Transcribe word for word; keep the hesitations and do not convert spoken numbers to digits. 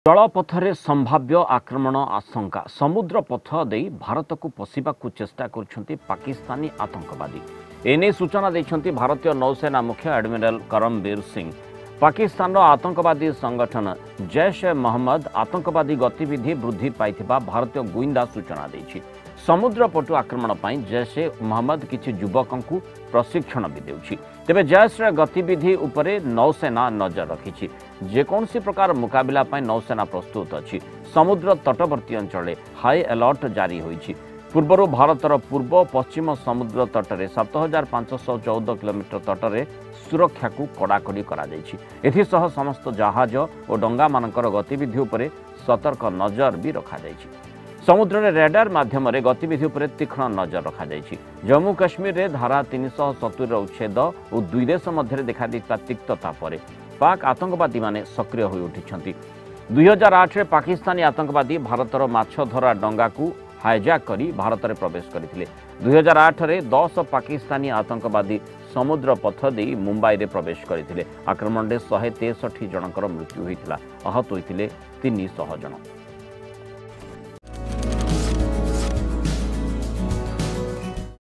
जलपथरे संभाव्य आक्रमण आशंका समुद्र पथ दे भारत को पशिबा चेष्टा कर पाकिस्तानी आतंकवादी एने सूचना देछंती भारतीय नौसेना मुख्य एडमिरल करमबीर सिंह। पाकिस्तान आतंकवादी संगठन जैश ए मोहम्मद आतंकवादी गतिविधि वृद्धि पाइथिबा भारतीय गुइंदा सूचना देछि। समुद्र पटु आक्रमण पर जैश ए मोहम्मद किछि युवकों को प्रशिक्षण भी देउछि। तेबे जैश गतिविधि उपरे नौसेना नजर रखिछि। जेकोसी प्रकार मुकाबला पर नौसेना प्रस्तुत अछि। समुद्र तटवर्ती अंचल हाई अलर्ट जारी होइछि। पूर्वर भारतर पूर्व पश्चिम समुद्र तटरे सात हजार पांचश चौदह किलोमीटर तटरे सुरक्षा को कड़ाकड़ी कर समस्त जहाज और डंगा मानकर गतिविधि उपरे सतर्क नजर भी रखा जायछि। समुद्र रे रेडार माध्यम गतिविधि उपरे तीक्ष्ण नजर रखा जायछि। जम्मू काश्मीर रे धारा तीन सौ सत्तर उच्छेद और दुई देश मध्य देखा देता तिक्तता पर पाक आतंकवादी माने सक्रिय हो उठिछंती। दुई हजार आठ रे पाकिस्तानी आतंकवादी भारतर माछ धरा डंगा को हाईजैक करी भारत में प्रवेश करथिले। दुई हजार आठ रे दस पाकिस्तानी आतंकवादी समुद्र पथ दे मुंबई रे प्रवेश करथिले। आक्रमण में शहे तेसठी जनकर मृत्यु होइतिला। आहत होइतिले तीन सौ जन।